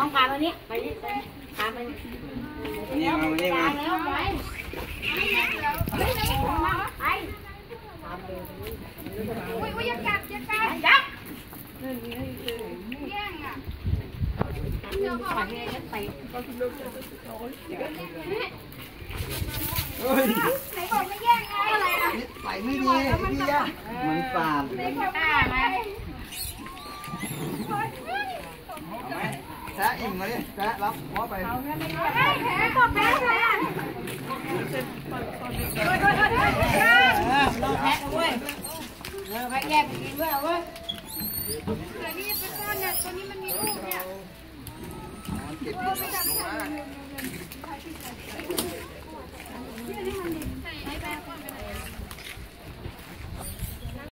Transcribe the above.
น้องพามานี้ไปนี่ไปพาไปแล้วแล้วไปอุ้ยอย่ากัดอย่ากัดยับแย่งอ่ะเดี๋ยวก่อนเนี่ยจะไปไหนบอกไม่แย่งไงอะไรอ่ะไปไม่ดีพี่ย่ามันสาดแท้อิ่มเลยแท้รับหัวไปแผลตบแผลเลยอ่ะเราแผลเว้ยเราแผลแยกไปกินด้วยเว้ยเดี๋ยวนี้เป็นก้อนเนี่ยตัวนี้มันมีลูกเนี่ย